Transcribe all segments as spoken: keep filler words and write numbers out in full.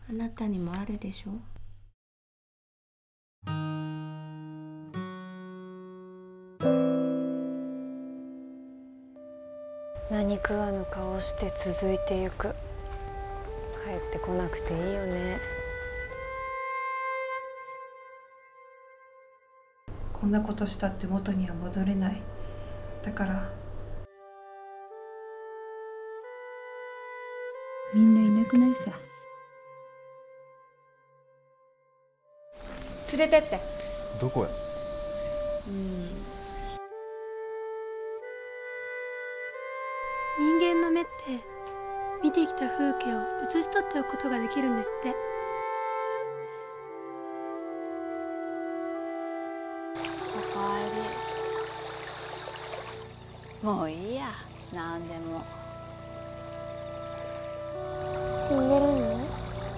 あなたにもあるでしょ。 何食わぬ顔して続いてゆく。帰ってこなくていいよね。 こんなことしたって元には戻れない。だからみんないなくなるさ。 連れてって。 どこへ？ うん人間の目って見てきた風景を写し取っておくことができるんですって。 おかえり。もういいや、なんでも。 死んでるの？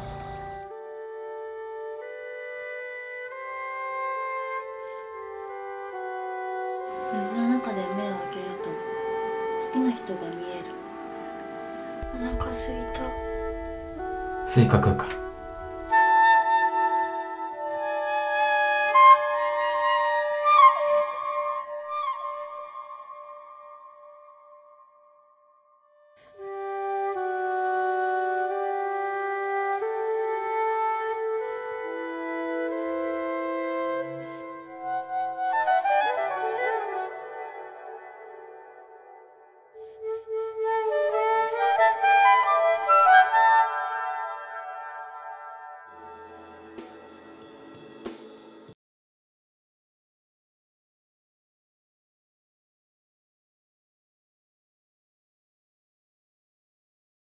水の中で目を開けると好きな人が見える。お腹すいた。 スイカ食うか。